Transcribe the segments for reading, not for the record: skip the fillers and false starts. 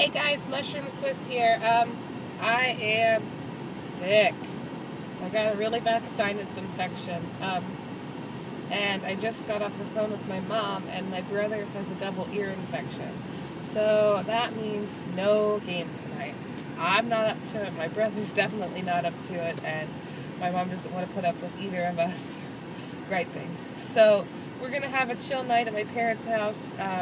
Hey guys, Mushroom Swiss here. I am sick. I got a really bad sinus infection. And I just got off the phone with my mom, and my brother has a double ear infection. So that means no game tonight. I'm not up to it. My brother's definitely not up to it, and my mom doesn't want to put up with either of us griping. So we're gonna have a chill night at my parents' house.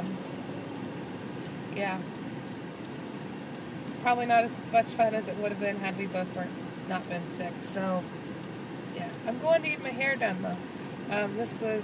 Yeah. Probably not as much fun as it would have been had we both not been sick. So, yeah. I'm going to get my hair done, though. This was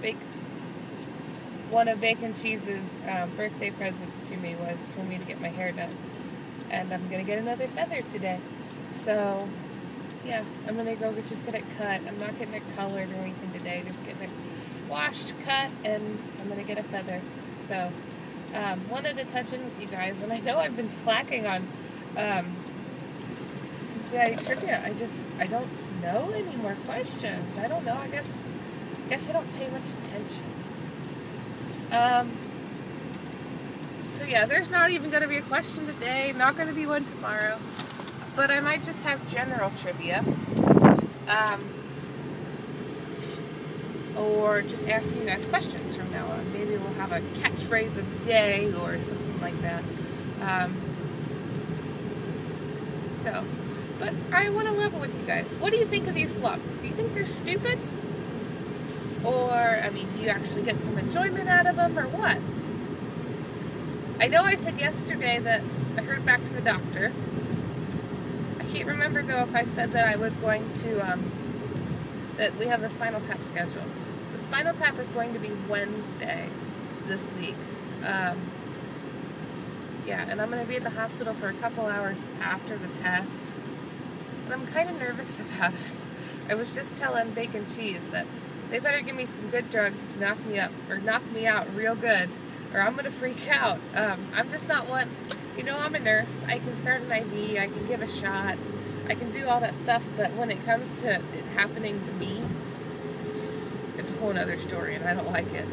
one of Bacon Cheese's birthday presents to me was for me to get my hair done. And I'm going to get another feather today. So, yeah. I'm going to go just get it cut. I'm not getting it colored or anything today. Just getting it washed, cut, and I'm going to get a feather. So, wanted to touch in with you guys, and I know I've been slacking on Cincinnati trivia. I don't know any more questions. I don't know. I guess I don't pay much attention. So yeah, there's not even going to be a question today. Not going to be one tomorrow. But I might just have general trivia. Or just asking you guys questions from now on. Maybe we'll have a catchphrase of the day or something like that. But I want to level with you guys. What do you think of these vlogs? Do you think they're stupid? Or, I mean, do you actually get some enjoyment out of them, or what? I know I said yesterday that I heard back from the doctor. I can't remember, though, if I said that I was going to, that we have the spinal tap scheduled. The spinal tap is going to be Wednesday this week. Yeah, and I'm going to be at the hospital for a couple hours after the test. And I'm kind of nervous about it. I was just telling Bacon Cheese that they better give me some good drugs to knock me up, or knock me out real good, or I'm going to freak out. I'm just not one, I'm a nurse. I can start an IV, I can give a shot, I can do all that stuff, but when it comes to it happening to me, it's a whole other story, and I don't like it.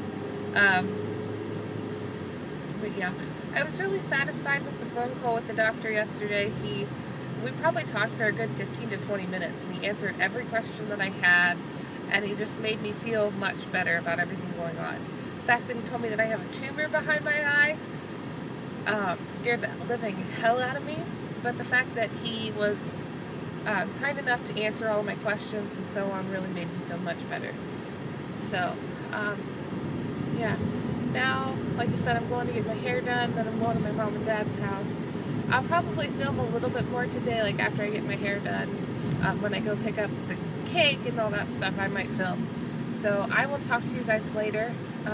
But yeah, I was really satisfied with the phone call with the doctor yesterday. We probably talked for a good 15 to 20 minutes, and he answered every question that I had, and he just made me feel much better about everything going on. The fact that he told me that I have a tumor behind my eye scared the living hell out of me, but the fact that he was kind enough to answer all of my questions and so on really made me feel much better. So, yeah. Now, like I said, I'm going to get my hair done, then I'm going to my mom and dad's house. I'll probably film a little bit more today, like after I get my hair done. When I go pick up the cake and all that stuff, I might film. So I will talk to you guys later.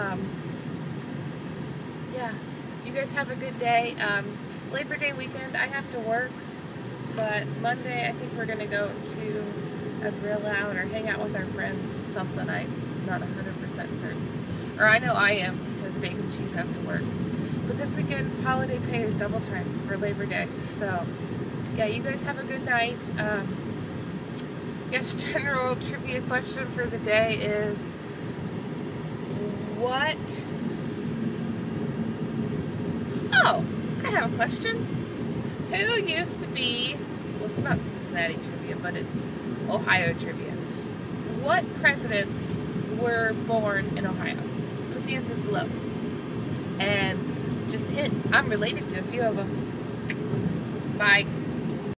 Yeah, you guys have a good day. Labor Day weekend, I have to work, but Monday I think we're going to go to a grill out or hang out with our friends, something I'm not 100% certain. Or I know I am, because Bacon Cheese has to work. But this weekend, holiday pay is double time for Labor Day. So, yeah, you guys have a good night. Yes, general trivia question for the day is, what? Oh, I have a question. Who used to be, well, it's not Cincinnati trivia, but it's Ohio trivia. What presidents were born in Ohio? Put the answers below. And just a hint, I'm related to a few of them. Bye.